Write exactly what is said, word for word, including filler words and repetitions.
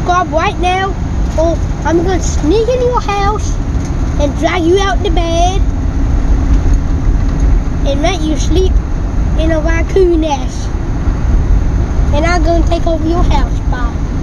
up right now, or I'm gonna sneak in your house and drag you out the bed and let you sleep in a raccoon nest. And I'm gonna take over your house, Bob.